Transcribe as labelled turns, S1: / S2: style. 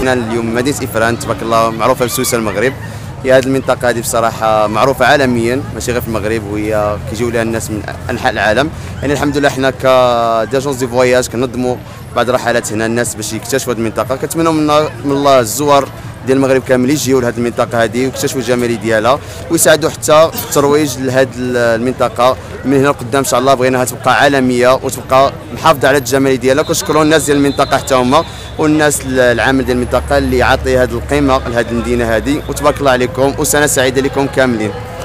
S1: جينا اليوم مدينه افران تبارك الله معروفه بسويسرا المغرب. هي هذه المنطقه هذه بصراحه معروفه عالميا ماشي غير في المغرب، وهي كيجيو لها الناس من انحاء العالم. يعني الحمد لله حنا كديجونس دي فواياج كنظموا بعض الرحلات هنا الناس باش يكتشفوا هذه المنطقه. كنتمنوا من الله الزوار ديال المغرب كامل يجيو لهذه المنطقه هذه ويكتشفوا الجمال ديالها، ويساعدوا حتى في الترويج لهذه المنطقه. من هنا لقدام ان شاء الله بغيناها تبقى عالميه وتبقى محافظه على الجمال ديالها. كنشكروا الناس ديال المنطقه حتى هما والناس العامل ديال المنطقه اللي عاطي هذه القيمه لهذه المدينه هذه. وتبارك الله عليكم وسنه سعيده لكم كاملين.